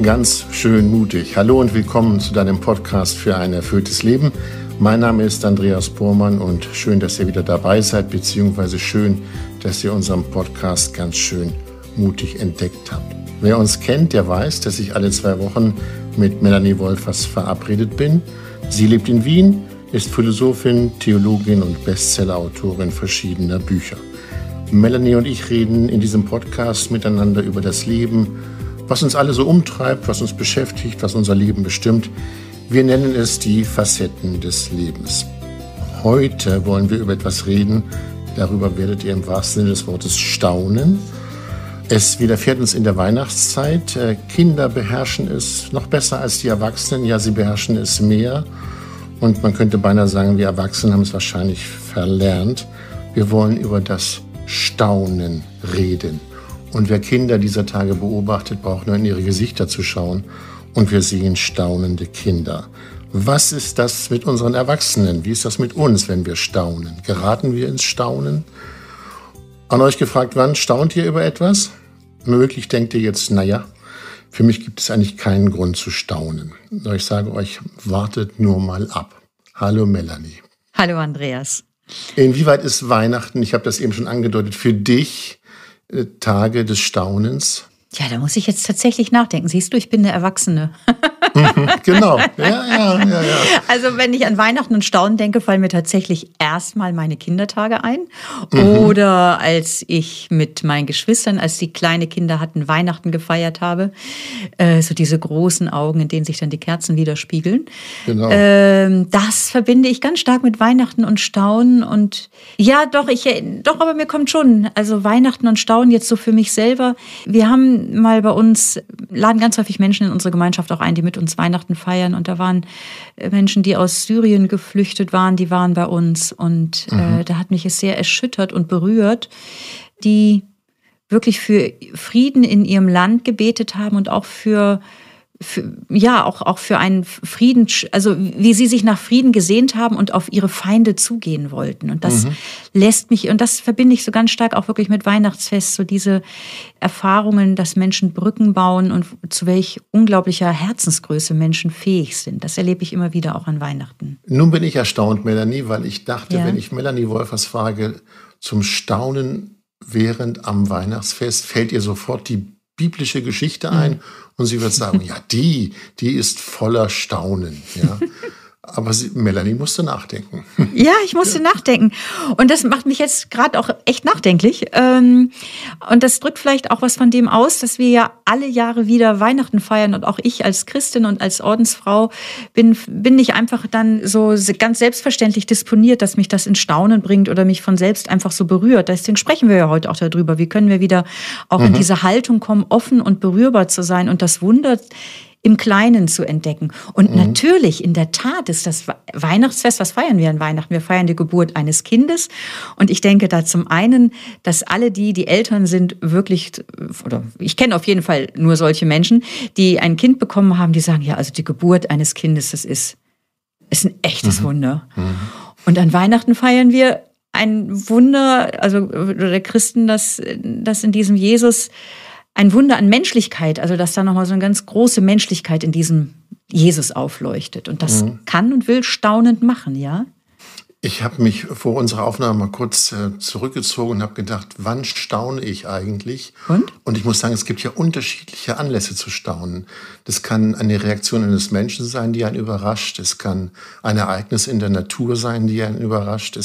Ganz schön mutig. Hallo und willkommen zu deinem Podcast für ein erfülltes Leben. Mein Name ist Andreas Bormann und schön, dass ihr wieder dabei seid, beziehungsweise schön, dass ihr unseren Podcast ganz schön mutig entdeckt habt. Wer uns kennt, der weiß, dass ich alle 2 Wochen mit Melanie Wolfers verabredet bin. Sie lebt in Wien, ist Philosophin, Theologin und Bestsellerautorin verschiedener Bücher. Melanie und ich reden in diesem Podcast miteinander über das Leben, was uns alle so umtreibt, was uns beschäftigt, was unser Leben bestimmt. Wir nennen es die Facetten des Lebens. Heute wollen wir über etwas reden, darüber werdet ihr im wahrsten Sinne des Wortes staunen. Es widerfährt uns in der Weihnachtszeit. Kinder beherrschen es noch besser als die Erwachsenen. Ja, sie beherrschen es mehr. Und man könnte beinahe sagen, wir Erwachsenen haben es wahrscheinlich verlernt. Wir wollen über das Staunen reden. Und wer Kinder dieser Tage beobachtet, braucht nur in ihre Gesichter zu schauen. Und wir sehen staunende Kinder. Was ist das mit unseren Erwachsenen? Wie ist das mit uns, wenn wir staunen? Geraten wir ins Staunen? An euch gefragt, wann staunt ihr über etwas? Möglich denkt ihr jetzt, naja, für mich gibt es eigentlich keinen Grund zu staunen. Ich sage euch, wartet nur mal ab. Hallo Melanie. Hallo Andreas. Inwieweit ist Weihnachten, ich habe das eben schon angedeutet, für dich Tage des Staunens? Ja, da muss ich jetzt tatsächlich nachdenken. Siehst du, ich bin eine Erwachsene. Genau, ja. Also wenn ich an Weihnachten und Staunen denke, fallen mir tatsächlich erstmal meine Kindertage ein. Oder als ich mit meinen Geschwistern, als die kleine Kinder hatten, Weihnachten gefeiert habe. So diese großen Augen, in denen sich dann die Kerzen widerspiegeln. Genau. Das verbinde ich ganz stark mit Weihnachten und Staunen. Und ja, doch, aber mir kommt schon, also Weihnachten und Staunen jetzt so für mich selber. Wir haben mal bei uns, laden ganz häufig Menschen in unsere Gemeinschaft auch ein, die mit uns Weihnachten feiern. Und da waren Menschen, die aus Syrien geflüchtet waren, die waren bei uns. Und da hat mich es sehr erschüttert und berührt, die wirklich für Frieden in ihrem Land gebetet haben und auch für einen Frieden, also wie sie sich nach Frieden gesehnt haben und auf ihre Feinde zugehen wollten. Und das lässt mich, und das verbinde ich so ganz stark auch wirklich mit Weihnachtsfest, so diese Erfahrungen, dass Menschen Brücken bauen und zu welch unglaublicher Herzensgröße Menschen fähig sind. Das erlebe ich immer wieder auch an Weihnachten. Nun bin ich erstaunt, Melanie, weil ich dachte, wenn ich Melanie Wolfers frage zum Staunen während am Weihnachtsfest, fällt ihr sofort die biblische Geschichte ein und sie wird sagen, ja, die ist voller Staunen. Ja. Aber Melanie musste nachdenken. Ja, ich musste nachdenken. Und das macht mich jetzt gerade auch echt nachdenklich. Und das drückt vielleicht auch was von dem aus, dass wir ja alle Jahre wieder Weihnachten feiern. Und auch ich als Christin und als Ordensfrau bin nicht einfach dann so ganz selbstverständlich disponiert, dass mich das in Staunen bringt oder mich von selbst einfach so berührt. Deswegen sprechen wir ja heute auch darüber. Wie können wir wieder auch in diese Haltung kommen, offen und berührbar zu sein und das Wunder im Kleinen zu entdecken. Und natürlich, in der Tat, ist das Weihnachtsfest, was feiern wir an Weihnachten? Wir feiern die Geburt eines Kindes. Und ich denke da zum einen, dass alle die Eltern sind, wirklich, oder ich kenne auf jeden Fall nur solche Menschen, die ein Kind bekommen haben, die sagen, ja, also die Geburt eines Kindes, das ist ein echtes Wunder. Und an Weihnachten feiern wir ein Wunder, also der Christen, dass in diesem Jesus ein Wunder an Menschlichkeit, also dass da nochmal so eine ganz große Menschlichkeit in diesem Jesus aufleuchtet. Und das kann und will staunend machen, ja? Ich habe mich vor unserer Aufnahme mal kurz zurückgezogen und habe gedacht, wann staune ich eigentlich? Und ich muss sagen, es gibt ja unterschiedliche Anlässe zu staunen. Das kann eine Reaktion eines Menschen sein, die einen überrascht. Es kann ein Ereignis in der Natur sein, die einen überrascht.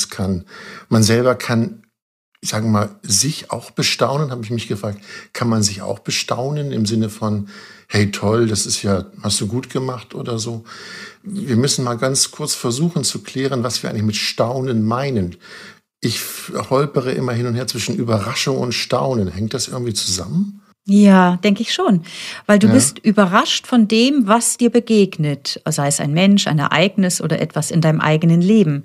Man selber kann, ich sage mal, sich auch bestaunen, habe ich mich gefragt, kann man sich auch bestaunen im Sinne von, hey toll, das ist ja, hast du gut gemacht oder so. Wir müssen mal ganz kurz versuchen zu klären, was wir eigentlich mit Staunen meinen. Ich holpere immer hin und her zwischen Überraschung und Staunen. Hängt das irgendwie zusammen? Ja, denke ich schon. Weil du bist überrascht von dem, was dir begegnet. Sei es ein Mensch, ein Ereignis oder etwas in deinem eigenen Leben.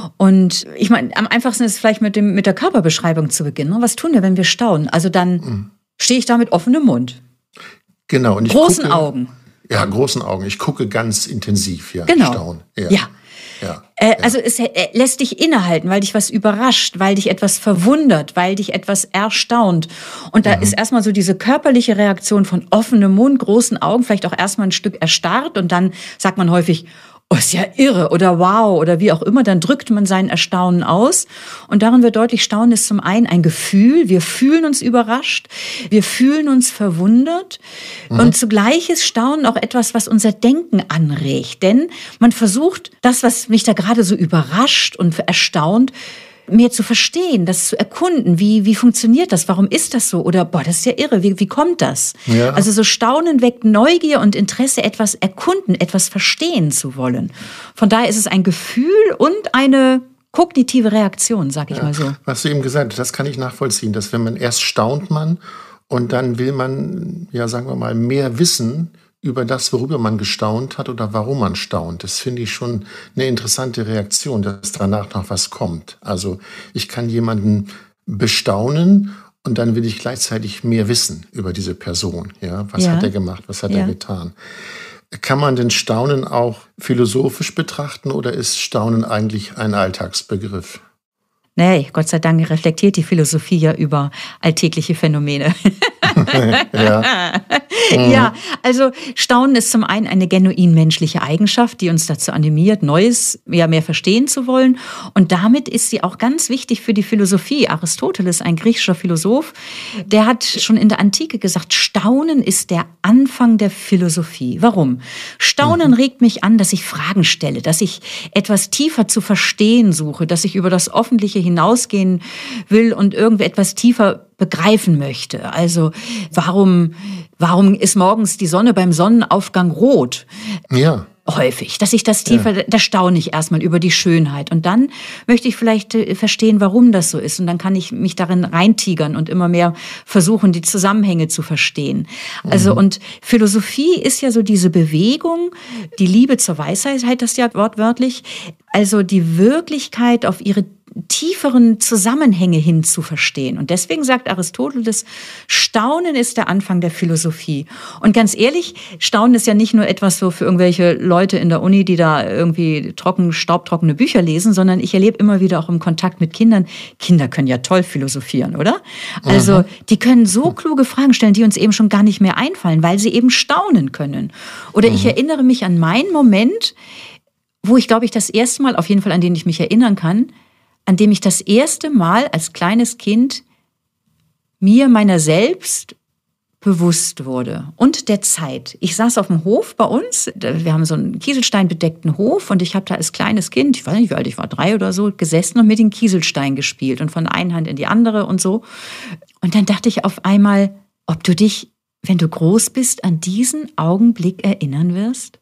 Und ich meine, am einfachsten ist es vielleicht mit der Körperbeschreibung zu beginnen. Was tun wir, wenn wir staunen? Also dann stehe ich da mit offenem Mund. Genau. Und Großen Augen. Ja, großen Augen. Ich gucke ganz intensiv, genau. Staunen. Ja. Ja. Also es lässt dich innehalten, weil dich was überrascht, weil dich etwas verwundert, weil dich etwas erstaunt. Und da ist erstmal so diese körperliche Reaktion von offenem Mund, großen Augen, vielleicht auch erstmal ein Stück erstarrt und dann sagt man häufig, oh, ist ja irre oder wow oder wie auch immer, dann drückt man sein Erstaunen aus. Und darin wird deutlich, Staunen ist zum einen ein Gefühl, wir fühlen uns überrascht, wir fühlen uns verwundert und zugleich ist Staunen auch etwas, was unser Denken anregt. Denn man versucht, das, was mich da gerade so überrascht und erstaunt, mehr zu verstehen, das zu erkunden. Wie funktioniert das? Warum ist das so? Oder, boah, das ist ja irre. Wie kommt das? Ja. Also so Staunen weckt Neugier und Interesse, etwas erkunden, etwas verstehen zu wollen. Von daher ist es ein Gefühl und eine kognitive Reaktion, sag ich mal so. Was du eben gesagt hast, das kann ich nachvollziehen, dass wenn man erst staunt man und dann will man, ja, sagen wir mal, mehr wissen über das, worüber man gestaunt hat oder warum man staunt. Das finde ich schon eine interessante Reaktion, dass danach noch was kommt. Also ich kann jemanden bestaunen und dann will ich gleichzeitig mehr wissen über diese Person. Ja, was hat er gemacht, was hat er getan? Kann man denn Staunen auch philosophisch betrachten oder ist Staunen eigentlich ein Alltagsbegriff? Nee, Gott sei Dank reflektiert die Philosophie ja über alltägliche Phänomene. Ja, also Staunen ist zum einen eine genuin menschliche Eigenschaft, die uns dazu animiert, Neues mehr verstehen zu wollen. Und damit ist sie auch ganz wichtig für die Philosophie. Aristoteles, ein griechischer Philosoph, der hat schon in der Antike gesagt, Staunen ist der Anfang der Philosophie. Warum? Staunen regt mich an, dass ich Fragen stelle, dass ich etwas tiefer zu verstehen suche, dass ich über das Offentliche hinausgehen will und irgendwie etwas tiefer begreifen möchte. Also warum ist morgens die Sonne beim Sonnenaufgang rot? Ja. Häufig, dass ich das tiefer, da staune ich erstmal über die Schönheit. Und dann möchte ich vielleicht verstehen, warum das so ist. Und dann kann ich mich darin reintigern und immer mehr versuchen, die Zusammenhänge zu verstehen. Also, und Philosophie ist ja so diese Bewegung, die Liebe zur Weisheit heißt das ja wortwörtlich, also die Wirklichkeit auf ihre tieferen Zusammenhänge hin zu verstehen. Und deswegen sagt Aristoteles, Staunen ist der Anfang der Philosophie. Und ganz ehrlich, Staunen ist ja nicht nur etwas so für irgendwelche Leute in der Uni, die da irgendwie staubtrockene Bücher lesen, sondern ich erlebe immer wieder auch im Kontakt mit Kindern, Kinder können ja toll philosophieren, oder? Also die können so kluge Fragen stellen, die uns eben schon gar nicht mehr einfallen, weil sie eben staunen können. Oder ich erinnere mich an meinen Moment, wo ich, glaube ich, das erste Mal, auf jeden Fall an den ich mich erinnern kann, an dem ich das erste Mal als kleines Kind mir meiner selbst bewusst wurde und der Zeit. Ich saß auf dem Hof bei uns, wir haben so einen kieselsteinbedeckten Hof und ich habe da als kleines Kind, ich weiß nicht wie alt ich war, 3 oder so, gesessen und mit den Kieselsteinen gespielt und von der einen Hand in die andere und so. Und dann dachte ich auf einmal, ob du dich, wenn du groß bist, an diesen Augenblick erinnern wirst?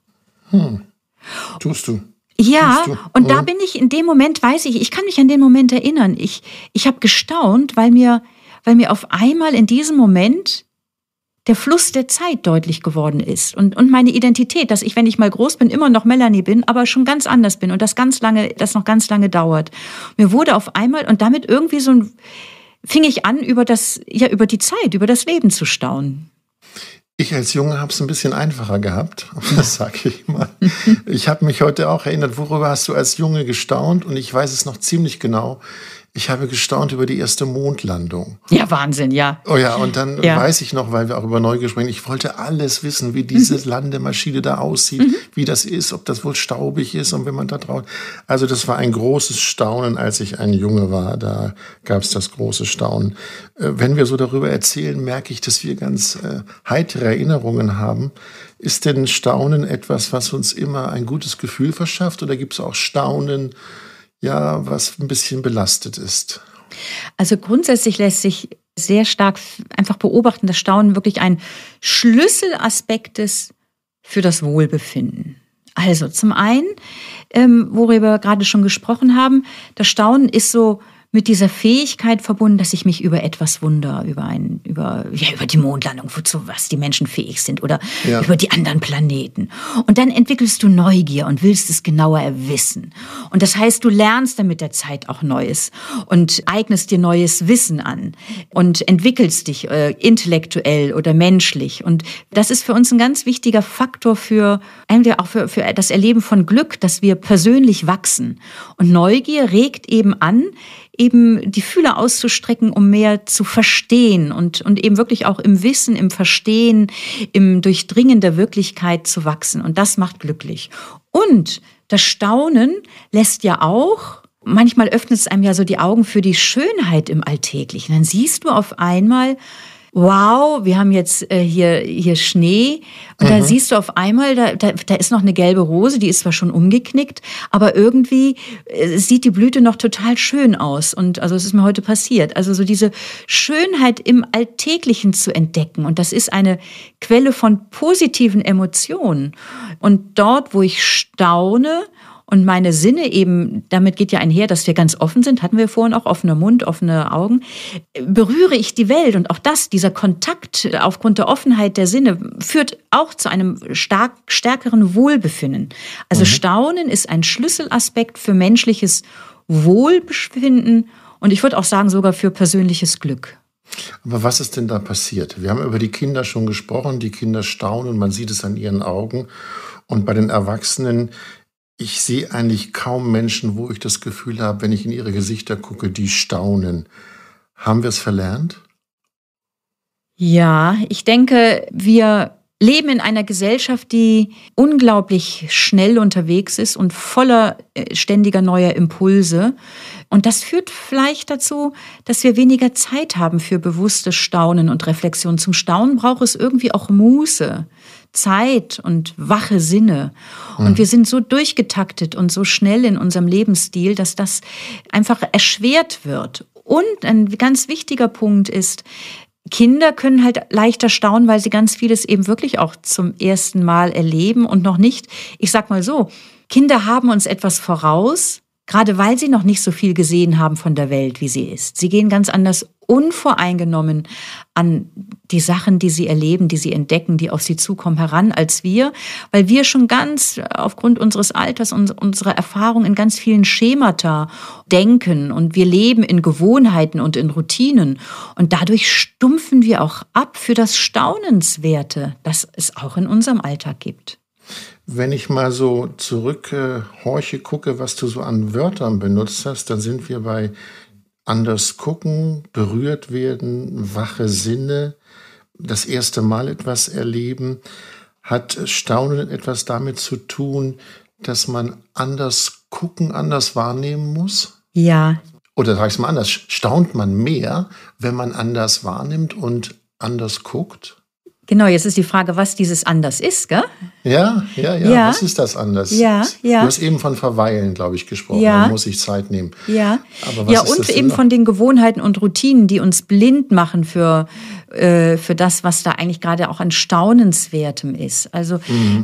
Tust du. Ja, und da bin ich in dem Moment, weiß ich kann mich an den Moment erinnern. Ich habe gestaunt, weil mir auf einmal in diesem Moment der Fluss der Zeit deutlich geworden ist und meine Identität, dass ich, wenn ich mal groß bin, immer noch Melanie bin, aber schon ganz anders bin und das noch ganz lange dauert. Mir wurde auf einmal und damit irgendwie fing ich an, über die Zeit, über das Leben zu staunen. Ich als Junge habe es ein bisschen einfacher gehabt, das sage ich mal. Ich habe mich heute auch erinnert, worüber hast du als Junge gestaunt? Und ich weiß es noch ziemlich genau. Ich habe gestaunt über die erste Mondlandung. Ja, Wahnsinn, ja. Oh ja, und dann weiß ich noch, weil wir auch über Neugier sprechen, ich wollte alles wissen, wie diese Landemaschine da aussieht, wie das ist, ob das wohl staubig ist und wenn man da drauf... Also das war ein großes Staunen, als ich ein Junge war, da gab es das große Staunen. Wenn wir so darüber erzählen, merke ich, dass wir ganz heitere Erinnerungen haben. Ist denn Staunen etwas, was uns immer ein gutes Gefühl verschafft oder gibt es auch Staunen, ja, was ein bisschen belastet ist? Also grundsätzlich lässt sich sehr stark einfach beobachten, dass Staunen wirklich ein Schlüsselaspekt ist für das Wohlbefinden. Also zum einen, worüber wir gerade schon gesprochen haben, das Staunen ist so mit dieser Fähigkeit verbunden, dass ich mich über etwas wundere, über die Mondlandung, was die Menschen fähig sind oder über die anderen Planeten. Und dann entwickelst du Neugier und willst es genauer wissen. Und das heißt, du lernst dann mit der Zeit auch Neues und eignest dir neues Wissen an und entwickelst dich intellektuell oder menschlich. Und das ist für uns ein ganz wichtiger Faktor für das Erleben von Glück, dass wir persönlich wachsen. Und Neugier regt eben an, eben die Fühler auszustrecken, um mehr zu verstehen und eben wirklich auch im Wissen, im Verstehen, im Durchdringen der Wirklichkeit zu wachsen. Und das macht glücklich. Und das Staunen lässt ja auch, manchmal öffnet es einem ja so die Augen für die Schönheit im Alltäglichen. Dann siehst du auf einmal, wow, wir haben jetzt hier Schnee und da siehst du auf einmal, da ist noch eine gelbe Rose, die ist zwar schon umgeknickt, aber irgendwie sieht die Blüte noch total schön aus. Und also es ist mir heute passiert. Also so diese Schönheit im Alltäglichen zu entdecken. Und das ist eine Quelle von positiven Emotionen. Und dort, wo ich staune, und meine Sinne eben, damit geht ja einher, dass wir ganz offen sind, hatten wir vorhin auch, offener Mund, offene Augen, berühre ich die Welt. Und auch dieser Kontakt aufgrund der Offenheit der Sinne führt auch zu einem stärkeren Wohlbefinden. Also Staunen ist ein Schlüsselaspekt für menschliches Wohlbefinden und ich würde auch sagen sogar für persönliches Glück. Aber was ist denn da passiert? Wir haben über die Kinder schon gesprochen, die Kinder staunen, man sieht es an ihren Augen. Und bei den Erwachsenen, ich sehe eigentlich kaum Menschen, wo ich das Gefühl habe, wenn ich in ihre Gesichter gucke, die staunen. Haben wir es verlernt? Ja, ich denke, wir leben in einer Gesellschaft, die unglaublich schnell unterwegs ist und voller ständiger neuer Impulse. Und das führt vielleicht dazu, dass wir weniger Zeit haben für bewusstes Staunen und Reflexion. Zum Staunen braucht es irgendwie auch Muße, Zeit und wache Sinne. Und wir sind so durchgetaktet und so schnell in unserem Lebensstil, dass das einfach erschwert wird. Und ein ganz wichtiger Punkt ist, Kinder können halt leichter staunen, weil sie ganz vieles eben wirklich auch zum ersten Mal erleben und noch nicht, ich sag mal so, Kinder haben uns etwas voraus, gerade weil sie noch nicht so viel gesehen haben von der Welt, wie sie ist. Sie gehen ganz anders unvoreingenommen an die Sachen, die sie erleben, die sie entdecken, die auf sie zukommen, heran als wir, weil wir schon ganz aufgrund unseres Alters und unserer Erfahrung in ganz vielen Schemata denken und wir leben in Gewohnheiten und in Routinen und dadurch stumpfen wir auch ab für das Staunenswerte, das es auch in unserem Alltag gibt. Wenn ich mal so zurückhorche, gucke, was du so an Wörtern benutzt hast, dann sind wir bei anders gucken, berührt werden, wache Sinne, das erste Mal etwas erleben. Hat Staunen etwas damit zu tun, dass man anders gucken, anders wahrnehmen muss? Ja. Oder sag ich es mal anders, staunt man mehr, wenn man anders wahrnimmt und anders guckt? Genau, jetzt ist die Frage, was dieses anders ist, gell? Ja. Was ist das anders? Ja. Du hast eben von Verweilen, glaube ich, gesprochen. Ja. Man muss sich Zeit nehmen. Ja, Aber was ist und das eben noch? von den Gewohnheiten und Routinen, die uns blind machen für das, was da eigentlich gerade auch an Staunenswertem ist. Also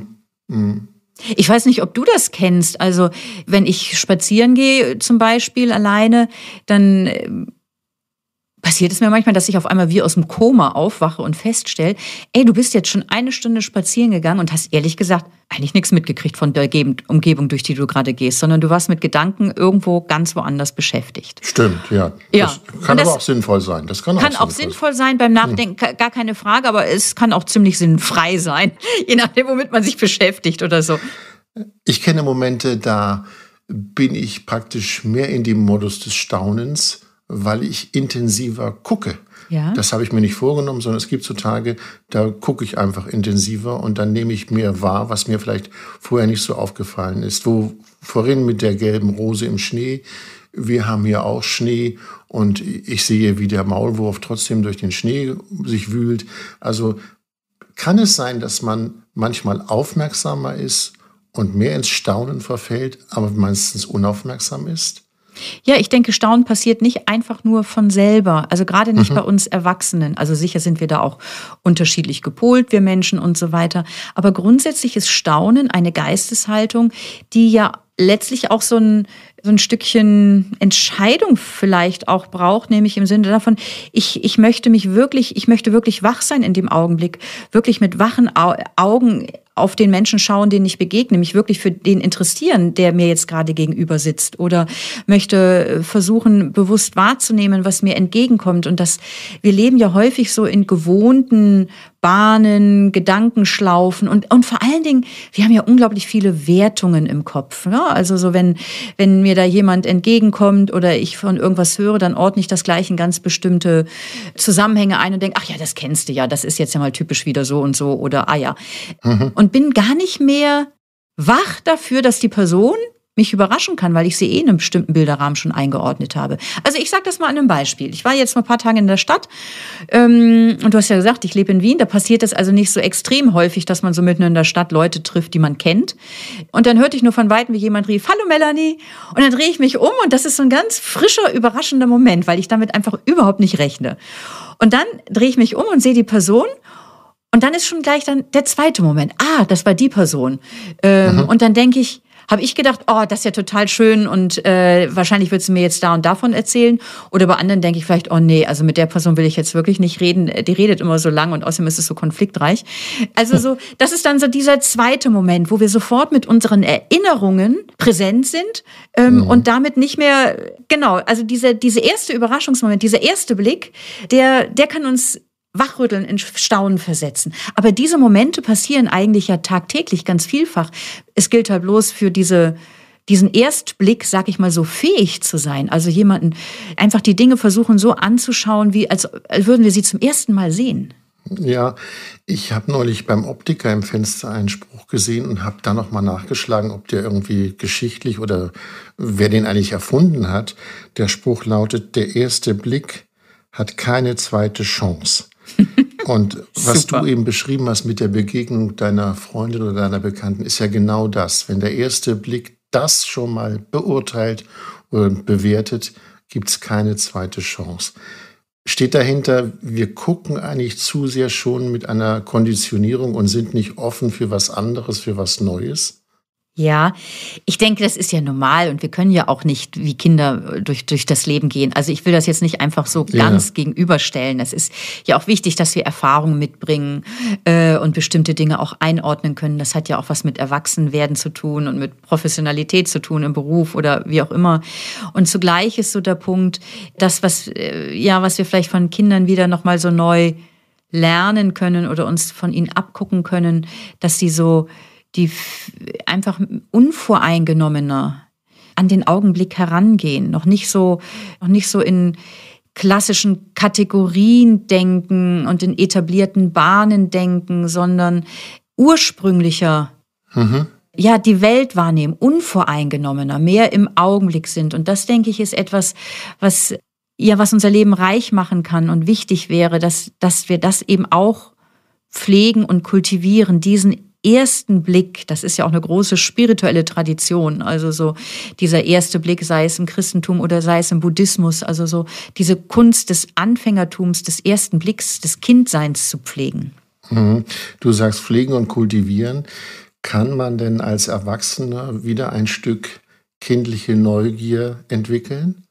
ich weiß nicht, ob du das kennst. Also wenn ich spazieren gehe zum Beispiel alleine, dann passiert es mir manchmal, dass ich auf einmal wie aus dem Koma aufwache und feststelle, du bist jetzt schon 1 Stunde spazieren gegangen und hast ehrlich gesagt eigentlich nichts mitgekriegt von der Umgebung, durch die du gerade gehst, sondern du warst mit Gedanken irgendwo ganz woanders beschäftigt. Stimmt, ja. Das kann aber auch sinnvoll sein. Das kann auch sinnvoll sein beim Nachdenken, gar keine Frage, aber es kann auch ziemlich sinnfrei sein, je nachdem, womit man sich beschäftigt oder so. Ich kenne Momente, da bin ich praktisch mehr in dem Modus des Staunens, weil ich intensiver gucke. Ja. Das habe ich mir nicht vorgenommen, sondern es gibt so Tage, da gucke ich einfach intensiver und dann nehme ich mehr wahr, was mir vielleicht vorher nicht so aufgefallen ist. Vorhin mit der gelben Rose im Schnee, wir haben hier auch Schnee und ich sehe, wie der Maulwurf trotzdem durch den Schnee sich wühlt. Also kann es sein, dass man manchmal aufmerksamer ist und mehr ins Staunen verfällt, aber meistens unaufmerksam ist? Ja, ich denke, Staunen passiert nicht einfach nur von selber, also gerade nicht bei uns Erwachsenen. Also sicher sind wir da auch unterschiedlich gepolt, wir Menschen und so weiter. Aber grundsätzlich ist Staunen eine Geisteshaltung, die ja letztlich auch so ein Stückchen Entscheidung vielleicht auch braucht, nämlich im Sinne davon, ich möchte wirklich wach sein in dem Augenblick, wirklich mit wachen Augen auf den Menschen schauen, denen ich begegne, mich wirklich für den interessieren, der mir jetzt gerade gegenüber sitzt, oder möchte versuchen, bewusst wahrzunehmen, was mir entgegenkommt. Und wir leben ja häufig so in gewohnten Bahnen, Gedankenschlaufen und vor allen Dingen, wir haben ja unglaublich viele Wertungen im Kopf. Ja? Also so, wenn mir da jemand entgegenkommt oder ich von irgendwas höre, dann ordne ich das gleich in ganz bestimmte Zusammenhänge ein und denke, ach ja, das kennst du ja, das ist jetzt ja mal typisch wieder so und so oder ah ja. Und bin gar nicht mehr wach dafür, dass die Person mich überraschen kann, weil ich sie in einem bestimmten Bilderrahmen schon eingeordnet habe. Also ich sage das mal an einem Beispiel. Ich war jetzt mal ein paar Tage in der Stadt und du hast ja gesagt, ich lebe in Wien. Da passiert es also nicht so extrem häufig, dass man so mitten in der Stadt Leute trifft, die man kennt. Und dann hörte ich nur von Weitem, wie jemand rief, hallo Melanie. Und dann drehe ich mich um und das ist so ein ganz frischer, überraschender Moment, weil ich damit einfach überhaupt nicht rechne. Und dann drehe ich mich um und sehe die Person. Und dann ist schon gleich dann der zweite Moment. Ah, das war die Person. Und dann habe ich gedacht, oh, das ist ja total schön und wahrscheinlich wird sie mir jetzt da und davon erzählen. Oder bei anderen denke ich vielleicht, oh nee, also mit der Person will ich jetzt wirklich nicht reden. Die redet immer so lang und außerdem ist es so konfliktreich. Also so, das ist dann so dieser zweite Moment, wo wir sofort mit unseren Erinnerungen präsent sind und damit nicht mehr, genau, also diese erste Überraschungsmoment, dieser erste Blick, der kann uns wachrütteln, in Staunen versetzen. Aber diese Momente passieren eigentlich ja tagtäglich ganz vielfach. Es gilt halt bloß für diesen Erstblick, sag ich mal, so fähig zu sein. Also jemanden einfach die Dinge versuchen so anzuschauen, wie als würden wir sie zum ersten Mal sehen. Ja, ich habe neulich beim Optiker im Fenster einen Spruch gesehen und habe da nochmal nachgeschlagen, ob der irgendwie geschichtlich oder wer den eigentlich erfunden hat. Der Spruch lautet, der erste Blick hat keine zweite Chance. Und was du eben beschrieben hast mit der Begegnung deiner Freundin oder deiner Bekannten, ist ja genau das. Wenn der erste Blick das schon mal beurteilt und bewertet, gibt es keine zweite Chance. Steht dahinter, wir gucken eigentlich zu sehr schon mit einer Konditionierung und sind nicht offen für was anderes, für was Neues? Ja, ich denke, das ist ja normal und wir können ja auch nicht wie Kinder durch das Leben gehen. Also ich will das jetzt nicht einfach so ganz gegenüberstellen. Es ist ja auch wichtig, dass wir Erfahrungen mitbringen und bestimmte Dinge auch einordnen können. Das hat ja auch was mit Erwachsenwerden zu tun und mit Professionalität zu tun im Beruf oder wie auch immer. Und zugleich ist so der Punkt, das, was wir vielleicht von Kindern wieder nochmal so neu lernen können oder uns von ihnen abgucken können, dass sie die einfach unvoreingenommener an den Augenblick herangehen, noch nicht so in klassischen Kategorien denken und in etablierten Bahnen denken, sondern ursprünglicher, die Welt wahrnehmen, unvoreingenommener, mehr im Augenblick sind. Und das, denke ich, ist etwas, was unser Leben reich machen kann und wichtig wäre, dass wir das eben auch pflegen und kultivieren, diesen ersten Blick, das ist ja auch eine große spirituelle Tradition, also so dieser erste Blick, sei es im Christentum oder sei es im Buddhismus, also so diese Kunst des Anfängertums, des ersten Blicks, des Kindseins zu pflegen. Du sagst pflegen und kultivieren. Kann man denn als Erwachsener wieder ein Stück kindliche Neugier entwickeln?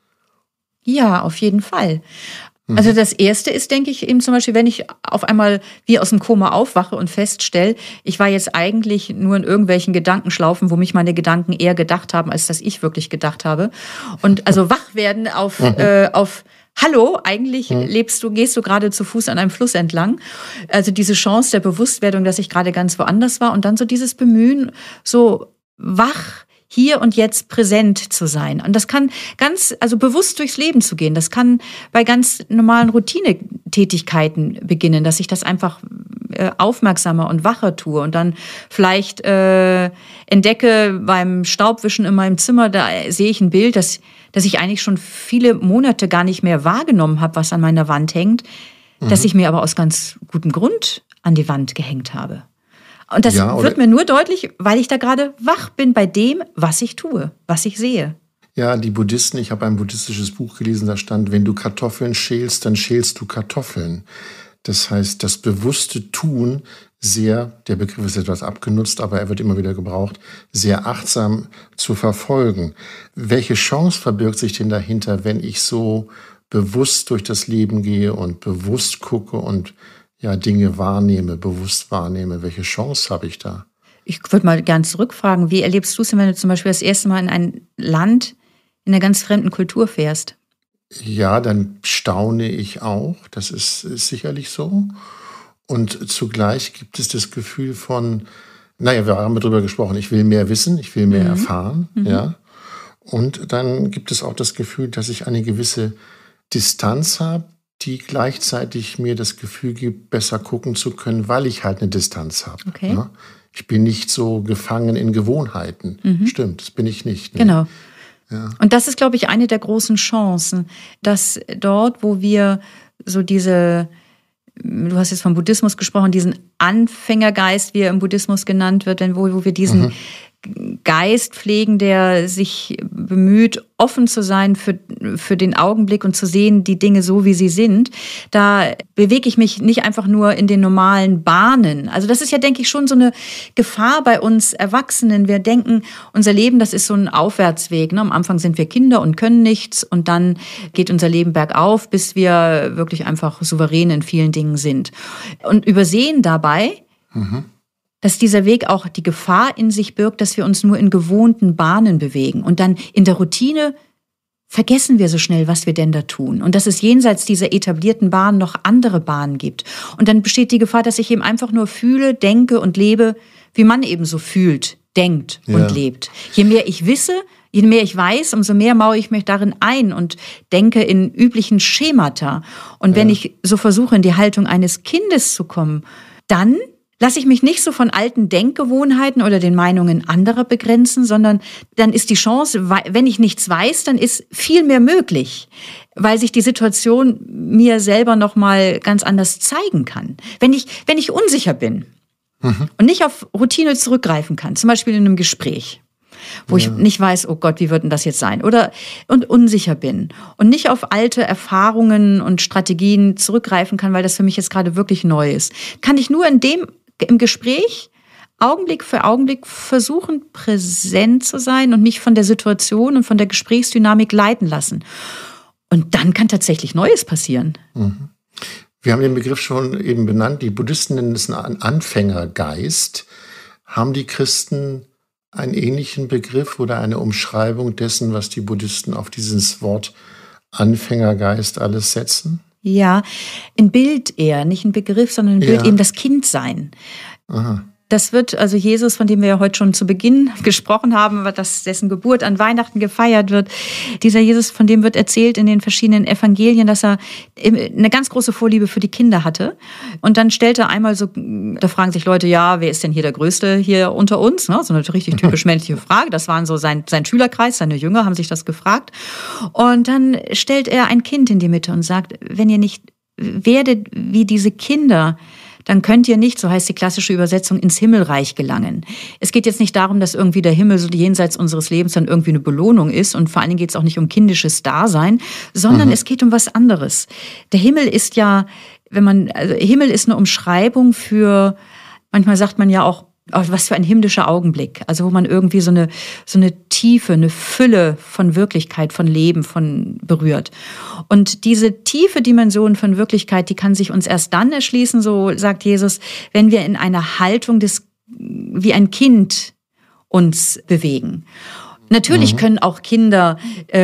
Ja, auf jeden Fall. Also das Erste ist, denke ich, eben zum Beispiel, wenn ich auf einmal wie aus dem Koma aufwache und feststelle, ich war jetzt eigentlich nur in irgendwelchen Gedankenschlaufen, wo mich meine Gedanken eher gedacht haben, als dass ich wirklich gedacht habe. Und also wach werden auf Hallo, eigentlich gehst du gerade zu Fuß an einem Fluss entlang. Also diese Chance der Bewusstwerdung, dass ich gerade ganz woanders war und dann so dieses Bemühen, so wach hier und jetzt präsent zu sein. Und das kann bewusst durchs Leben zu gehen. Das kann bei ganz normalen Routinetätigkeiten beginnen, dass ich das einfach aufmerksamer und wacher tue und dann vielleicht entdecke beim Staubwischen in meinem Zimmer, da sehe ich ein Bild, das ich eigentlich schon viele Monate gar nicht mehr wahrgenommen habe, was an meiner Wand hängt, das ich mir aber aus ganz gutem Grund an die Wand gehängt habe. Und das wird mir nur deutlich, weil ich da gerade wach bin bei dem, was ich tue, was ich sehe. Ja, die Buddhisten, ich habe ein buddhistisches Buch gelesen, da stand, wenn du Kartoffeln schälst, dann schälst du Kartoffeln. Das heißt, das bewusste Tun sehr, der Begriff ist etwas abgenutzt, aber er wird immer wieder gebraucht, sehr achtsam zu verfolgen. Welche Chance verbirgt sich denn dahinter, wenn ich so bewusst durch das Leben gehe und bewusst gucke und ja Dinge wahrnehme, bewusst wahrnehme? Welche Chance habe ich da? Ich würde mal gern zurückfragen, wie erlebst du es, wenn du zum Beispiel das erste Mal in ein Land in einer ganz fremden Kultur fährst? Ja, dann staune ich auch, das ist sicherlich so. Und zugleich gibt es das Gefühl von, naja, wir haben darüber gesprochen, ich will mehr wissen, ich will mehr erfahren, ja. Und dann gibt es auch das Gefühl, dass ich eine gewisse Distanz habe, die gleichzeitig mir das Gefühl gibt, besser gucken zu können, weil ich halt eine Distanz habe. Okay. Ja? Ich bin nicht so gefangen in Gewohnheiten. Stimmt, das bin ich nicht. Ne? Genau. Ja. Und das ist, glaube ich, eine der großen Chancen, dass dort, wo wir so diese, du hast jetzt vom Buddhismus gesprochen, diesen Anfängergeist, wie er im Buddhismus genannt wird, wo wir diesen Geist pflegen, der sich bemüht, offen zu sein für den Augenblick und zu sehen, die Dinge so, wie sie sind. Da bewege ich mich nicht einfach nur in den normalen Bahnen. Also das ist ja, denke ich, schon so eine Gefahr bei uns Erwachsenen. Wir denken, unser Leben, das ist so ein Aufwärtsweg. Ne? Am Anfang sind wir Kinder und können nichts und dann geht unser Leben bergauf, bis wir wirklich einfach souverän in vielen Dingen sind. Und übersehen dabei, dass dieser Weg auch die Gefahr in sich birgt, dass wir uns nur in gewohnten Bahnen bewegen. Und dann in der Routine vergessen wir so schnell, was wir denn da tun. Und dass es jenseits dieser etablierten Bahnen noch andere Bahnen gibt. Und dann besteht die Gefahr, dass ich eben einfach nur fühle, denke und lebe, wie man eben so fühlt, denkt und lebt. Je mehr ich wisse, je mehr ich weiß, umso mehr mauere ich mich darin ein und denke in üblichen Schemata. Und wenn ich so versuche, in die Haltung eines Kindes zu kommen, dann lasse ich mich nicht so von alten Denkgewohnheiten oder den Meinungen anderer begrenzen, sondern dann ist die Chance, wenn ich nichts weiß, dann ist viel mehr möglich, weil sich die Situation mir selber noch mal ganz anders zeigen kann. Wenn ich unsicher bin und nicht auf Routine zurückgreifen kann, zum Beispiel in einem Gespräch, wo ich nicht weiß, oh Gott, wie wird denn das jetzt sein? Und unsicher bin und nicht auf alte Erfahrungen und Strategien zurückgreifen kann, weil das für mich jetzt gerade wirklich neu ist, kann ich nur im Gespräch Augenblick für Augenblick versuchen, präsent zu sein und mich von der Situation und von der Gesprächsdynamik leiten lassen. Und dann kann tatsächlich Neues passieren. Wir haben den Begriff schon eben benannt. Die Buddhisten nennen es einen Anfängergeist. Haben die Christen einen ähnlichen Begriff oder eine Umschreibung dessen, was die Buddhisten auf dieses Wort Anfängergeist alles setzen? Ja, ein Bild eher, nicht ein Begriff, sondern ein Bild eben das Kindsein. Aha. Das wird, also Jesus, von dem wir ja heute schon zu Beginn gesprochen haben, dessen Geburt an Weihnachten gefeiert wird, dieser Jesus, von dem wird erzählt in den verschiedenen Evangelien, dass er eine ganz große Vorliebe für die Kinder hatte. Und dann stellt er einmal so, da fragen sich Leute, ja, wer ist denn hier der Größte hier unter uns? Ne? So eine richtig typisch männliche Frage. Das waren so sein Schülerkreis, seine Jünger haben sich das gefragt. Und dann stellt er ein Kind in die Mitte und sagt, wenn ihr nicht werdet wie diese Kinder, dann könnt ihr nicht, so heißt die klassische Übersetzung, ins Himmelreich gelangen. Es geht jetzt nicht darum, dass irgendwie der Himmel so jenseits unseres Lebens dann irgendwie eine Belohnung ist und vor allen Dingen geht es auch nicht um kindisches Dasein, sondern es geht um was anderes. Der Himmel ist ja, Himmel ist eine Umschreibung für, manchmal sagt man ja auch, was für ein himmlischer Augenblick. Also wo man irgendwie so eine Tiefe, eine Fülle von Wirklichkeit, von Leben, von berührt. Und diese tiefe Dimension von Wirklichkeit, die kann sich uns erst dann erschließen, so sagt Jesus, wenn wir in einer Haltung wie ein Kind uns bewegen. Natürlich können auch Kinder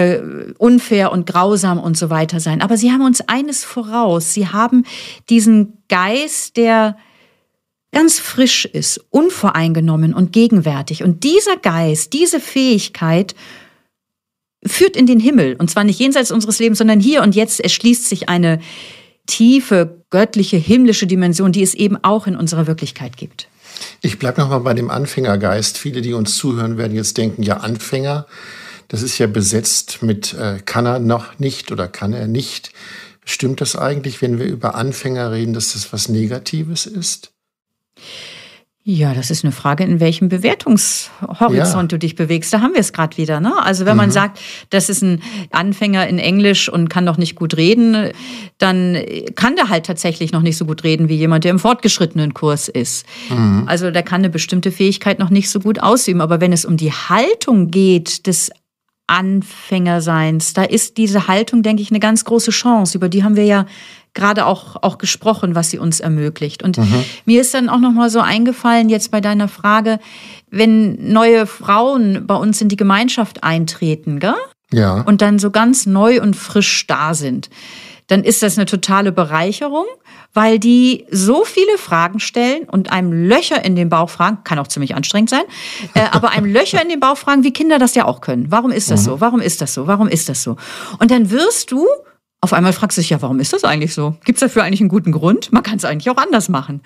unfair und grausam und so weiter sein. Aber sie haben uns eines voraus. Sie haben diesen Geist, der ganz frisch ist, unvoreingenommen und gegenwärtig. Und dieser Geist, diese Fähigkeit führt in den Himmel. Und zwar nicht jenseits unseres Lebens, sondern hier und jetzt erschließt sich eine tiefe, göttliche, himmlische Dimension, die es eben auch in unserer Wirklichkeit gibt. Ich bleibe nochmal bei dem Anfängergeist. Viele, die uns zuhören, werden jetzt denken, ja, Anfänger, das ist ja besetzt mit kann er noch nicht oder kann er nicht. Stimmt das eigentlich, wenn wir über Anfänger reden, dass das was Negatives ist? Ja, das ist eine Frage, in welchem Bewertungshorizont du dich bewegst. Da haben wir es gerade wieder, ne? Also wenn man sagt, das ist ein Anfänger in Englisch und kann noch nicht gut reden, dann kann der halt tatsächlich noch nicht so gut reden wie jemand, der im fortgeschrittenen Kurs ist. Also der kann eine bestimmte Fähigkeit noch nicht so gut ausüben. Aber wenn es um die Haltung geht des Anfängerseins, da ist diese Haltung, denke ich, eine ganz große Chance. Über die haben wir ja gerade auch gesprochen, was sie uns ermöglicht. Und mir ist dann auch noch mal so eingefallen, jetzt bei deiner Frage, wenn neue Frauen bei uns in die Gemeinschaft eintreten, gell? Ja. Und dann so ganz neu und frisch da sind, dann ist das eine totale Bereicherung, weil die so viele Fragen stellen und einem Löcher in den Bauch fragen, kann auch ziemlich anstrengend sein, aber einem Löcher in den Bauch fragen, wie Kinder das ja auch können. Warum ist das so? Warum ist das so? Warum ist das so? Und dann wirst du auf einmal fragst du dich, ja, warum ist das eigentlich so? Gibt es dafür eigentlich einen guten Grund? Man kann es eigentlich auch anders machen.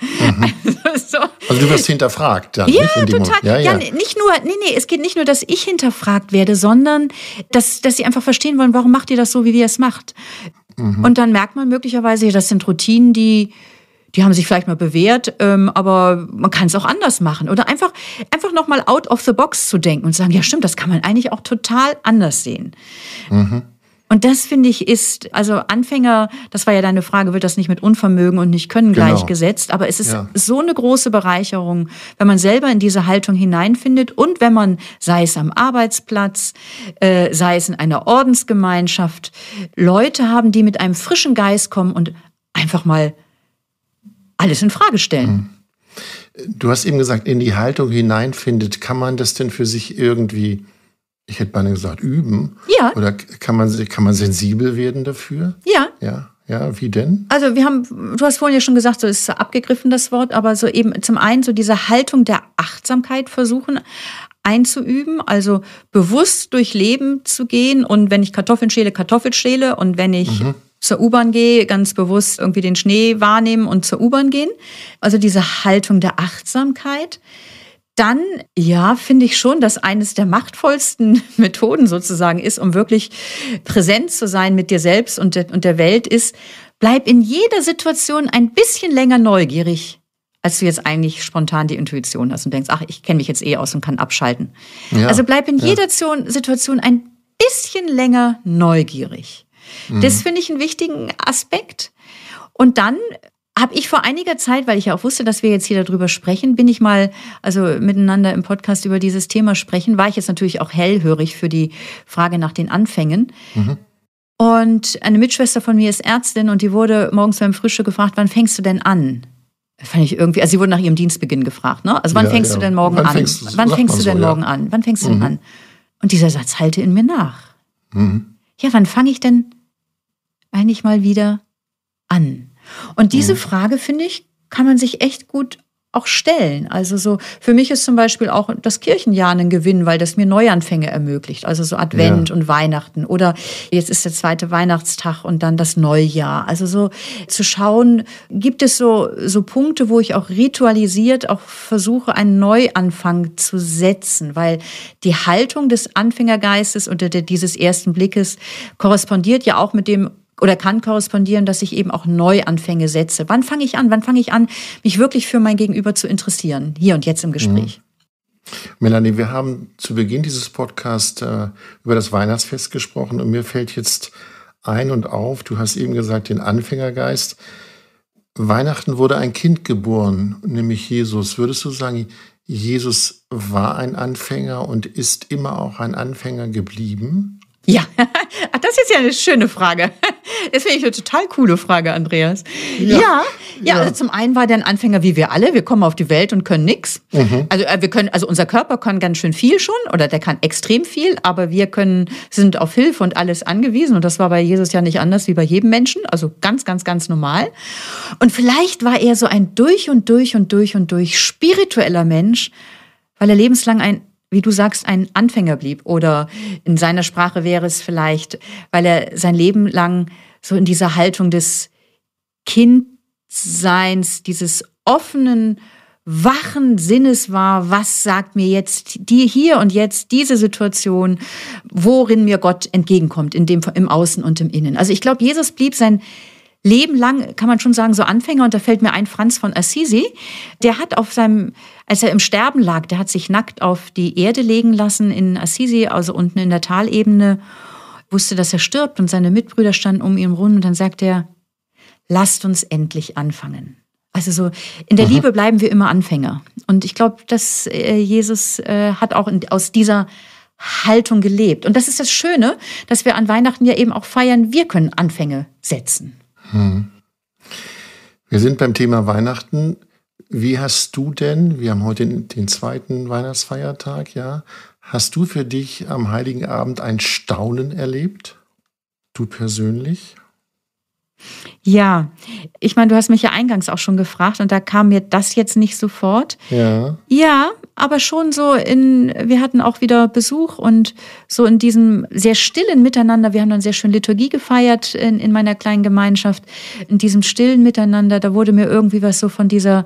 Also du wirst hinterfragt dann. Ja, nicht total. Ja, nicht nur, es geht nicht nur, dass ich hinterfragt werde, sondern dass sie einfach verstehen wollen, warum macht ihr das so, wie ihr es macht? Und dann merkt man möglicherweise, das sind Routinen, die haben sich vielleicht mal bewährt, aber man kann es auch anders machen. Oder einfach nochmal out of the box zu denken und sagen, ja stimmt, das kann man eigentlich auch total anders sehen. Und das, finde ich, ist, also Anfänger, das war ja deine Frage, wird das nicht mit Unvermögen und nicht Können gleichgesetzt, aber es ist so eine große Bereicherung, wenn man selber in diese Haltung hineinfindet und wenn man, sei es am Arbeitsplatz, sei es in einer Ordensgemeinschaft, Leute haben, die mit einem frischen Geist kommen und einfach mal alles in Frage stellen. Du hast eben gesagt, in die Haltung hineinfindet. Kann man das denn für sich irgendwie, ich hätte beinahe gesagt, üben? Ja. Oder kann man sensibel werden dafür? Ja. Ja, wie denn? Also du hast vorhin ja schon gesagt, so ist abgegriffen das Wort, aber so eben zum einen so diese Haltung der Achtsamkeit versuchen einzuüben, also bewusst durch Leben zu gehen und wenn ich Kartoffeln schäle und wenn ich zur U-Bahn gehe, ganz bewusst irgendwie den Schnee wahrnehmen und zur U-Bahn gehen. Also diese Haltung der Achtsamkeit. Dann, finde ich schon, dass eines der machtvollsten Methoden sozusagen ist, um wirklich präsent zu sein mit dir selbst und der Welt ist, bleib in jeder Situation ein bisschen länger neugierig, als du jetzt eigentlich spontan die Intuition hast und denkst, ach, ich kenne mich jetzt aus und kann abschalten. Ja, also bleib in jeder Situation ein bisschen länger neugierig. Das finde ich einen wichtigen Aspekt. Und dann habe ich vor einiger Zeit, weil ich ja auch wusste, dass wir jetzt hier darüber sprechen, bin ich mal miteinander im Podcast über dieses Thema sprechen, war ich jetzt natürlich auch hellhörig für die Frage nach den Anfängen. Und eine Mitschwester von mir ist Ärztin und die wurde morgens beim Frühstück gefragt, wann fängst du denn an? Fand ich irgendwie, also sie wurde nach ihrem Dienstbeginn gefragt, ne? Also wann fängst du denn morgen an? Wann fängst du denn morgen an? Wann fängst du denn an? Und dieser Satz hallte in mir nach. Ja, wann fange ich denn eigentlich mal wieder an? Und diese Frage, finde ich, kann man sich echt gut auch stellen. Also so, für mich ist zum Beispiel auch das Kirchenjahr ein Gewinn, weil das mir Neuanfänge ermöglicht. Also so Advent und Weihnachten oder jetzt ist der 2. Weihnachtstag und dann das Neujahr. Also so zu schauen, gibt es so Punkte, wo ich auch ritualisiert auch versuche, einen Neuanfang zu setzen, weil die Haltung des Anfängergeistes oder dieses ersten Blickes korrespondiert ja auch mit dem oder kann korrespondieren, dass ich eben auch Neuanfänge setze. Wann fange ich an? Wann fange ich an, mich wirklich für mein Gegenüber zu interessieren? Hier und jetzt im Gespräch. Melanie, wir haben zu Beginn dieses Podcasts über das Weihnachtsfest gesprochen und mir fällt jetzt ein und auf, du hast eben gesagt, den Anfängergeist. Weihnachten wurde ein Kind geboren, nämlich Jesus. Würdest du sagen, Jesus war ein Anfänger und ist immer auch ein Anfänger geblieben? Ja, das ist ja eine schöne Frage. Das finde ich eine total coole Frage, Andreas. Ja. Also zum einen war der ein Anfänger wie wir alle. Wir kommen auf die Welt und können nichts. Also unser Körper kann ganz schön viel schon oder der kann extrem viel, aber wir sind auf Hilfe und alles angewiesen und das war bei Jesus ja nicht anders wie bei jedem Menschen. Also ganz, ganz, ganz normal. Und vielleicht war er so ein durch und durch spiritueller Mensch, weil er lebenslang wie du sagst, ein Anfänger blieb. Oder in seiner Sprache wäre es vielleicht, weil er sein Leben lang so in dieser Haltung des Kindseins, dieses offenen, wachen Sinnes war, was sagt mir jetzt die hier und jetzt diese Situation, worin mir Gott entgegenkommt, im Außen und im Innen. Also ich glaube, Jesus blieb sein Leben lang, kann man schon sagen, so Anfänger. Und da fällt mir ein Franz von Assisi. Der hat als er im Sterben lag, der hat sich nackt auf die Erde legen lassen in Assisi, also unten in der Talebene, wusste, dass er stirbt und seine Mitbrüder standen um ihn rum und dann sagt er, lasst uns endlich anfangen. Also so in der Liebe bleiben wir immer Anfänger. Und ich glaube, dass Jesus hat auch aus dieser Haltung gelebt. Und das ist das Schöne, dass wir an Weihnachten ja eben auch feiern, wir können Anfänge setzen. Wir sind beim Thema Weihnachten. Wie hast du denn, wir haben heute den zweiten Weihnachtsfeiertag, ja, hast du für dich am Heiligen Abend ein Staunen erlebt? Du persönlich? Ja, ich meine, du hast mich ja eingangs auch schon gefragt und da kam mir das jetzt nicht sofort. Ja. Ja, aber schon so wir hatten auch wieder Besuch und so in diesem sehr stillen Miteinander, wir haben dann sehr schön Liturgie gefeiert in meiner kleinen Gemeinschaft, in diesem stillen Miteinander, da wurde mir irgendwie was so von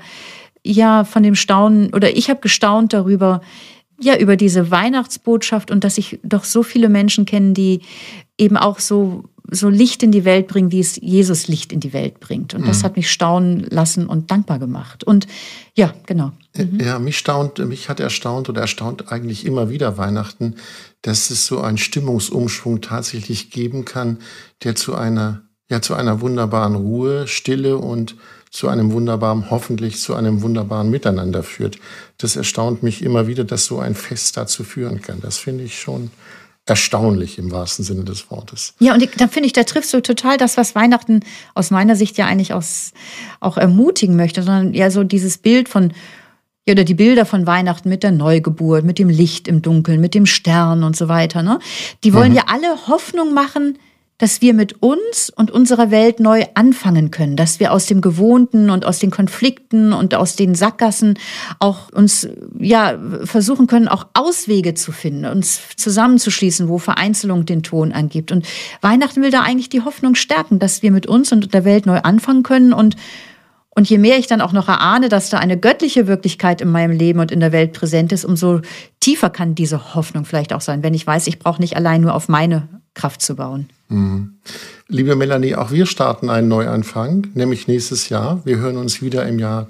von dem Staunen, oder ich habe gestaunt darüber, ja, über diese Weihnachtsbotschaft und dass ich doch so viele Menschen kenne, die eben auch so Licht in die Welt bringen, wie es Jesus Licht in die Welt bringt. Und das hat mich staunen lassen und dankbar gemacht. Und ja, genau. Ja, mich hat erstaunt oder erstaunt eigentlich immer wieder Weihnachten, dass es so einen Stimmungsumschwung tatsächlich geben kann, der zu einer wunderbaren Ruhe, Stille und hoffentlich zu einem wunderbaren Miteinander führt. Das erstaunt mich immer wieder, dass so ein Fest dazu führen kann. Das finde ich schon erstaunlich im wahrsten Sinne des Wortes. Ja, und da finde ich, da triffst du total das, was Weihnachten aus meiner Sicht ja eigentlich auch ermutigen möchte, sondern ja so dieses Bild oder die Bilder von Weihnachten mit der Neugeburt, mit dem Licht im Dunkeln, mit dem Stern und so weiter, ne? Die wollen ja alle Hoffnung machen, dass wir mit uns und unserer Welt neu anfangen können, dass wir aus dem Gewohnten und aus den Konflikten und aus den Sackgassen auch uns versuchen können, auch Auswege zu finden, uns zusammenzuschließen, wo Vereinzelung den Ton angibt. Und Weihnachten will da eigentlich die Hoffnung stärken, dass wir mit uns und der Welt neu anfangen können. Und je mehr ich dann auch noch erahne, dass da eine göttliche Wirklichkeit in meinem Leben und in der Welt präsent ist, umso tiefer kann diese Hoffnung vielleicht auch sein, wenn ich weiß, ich brauche nicht allein nur auf meine Kraft zu bauen. Liebe Melanie, auch wir starten einen Neuanfang, nämlich nächstes Jahr. Wir hören uns wieder im Jahr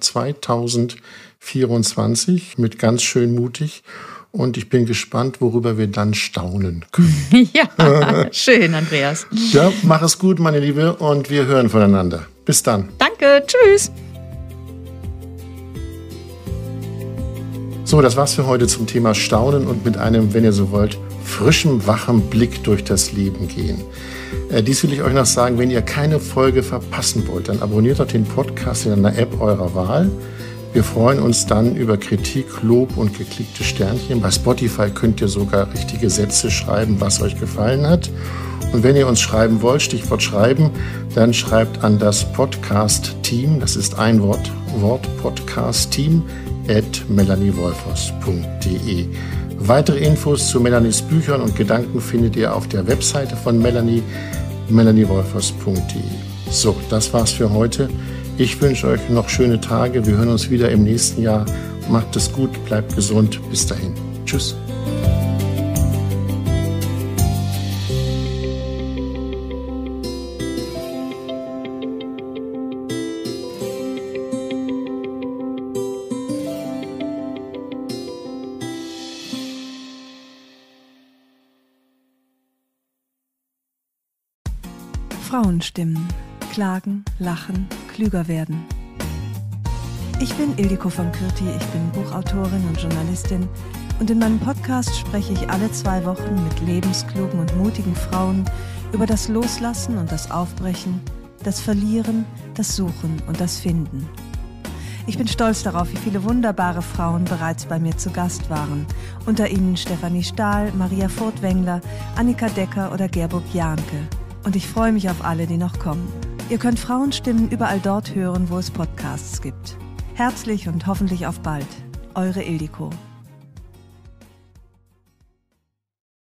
2024 mit ganz schön mutig. Und ich bin gespannt, worüber wir dann staunen können. Ja, schön, Andreas. Ja, mach es gut, meine Liebe, und wir hören voneinander. Bis dann. Danke, tschüss. So, das war's für heute zum Thema Staunen und mit einem, wenn ihr so wollt, frischem, wachem Blick durch das Leben gehen. Dies will ich euch noch sagen, wenn ihr keine Folge verpassen wollt, dann abonniert doch den Podcast in einer App eurer Wahl. Wir freuen uns dann über Kritik, Lob und geklickte Sternchen. Bei Spotify könnt ihr sogar richtige Sätze schreiben, was euch gefallen hat. Und wenn ihr uns schreiben wollt, Stichwort schreiben, dann schreibt an das Podcast-Team, das ist ein Wort Podcast-Team @melaniewolfers.de. Weitere Infos zu Melanies Büchern und Gedanken findet ihr auf der Webseite von Melanie, melaniewolfers.de. So, das war's für heute. Ich wünsche euch noch schöne Tage. Wir hören uns wieder im nächsten Jahr. Macht es gut, bleibt gesund. Bis dahin. Tschüss. Frauenstimmen. Klagen, lachen, klüger werden. Ich bin Ildiko von Kürti, ich bin Buchautorin und Journalistin und in meinem Podcast spreche ich alle 2 Wochen mit lebensklugen und mutigen Frauen über das Loslassen und das Aufbrechen, das Verlieren, das Suchen und das Finden. Ich bin stolz darauf, wie viele wunderbare Frauen bereits bei mir zu Gast waren. Unter ihnen Stefanie Stahl, Maria Furtwängler, Annika Decker oder Gerburg Jahnke. Und ich freue mich auf alle, die noch kommen. Ihr könnt Frauenstimmen überall dort hören, wo es Podcasts gibt. Herzlich und hoffentlich auf bald. Eure Ildiko.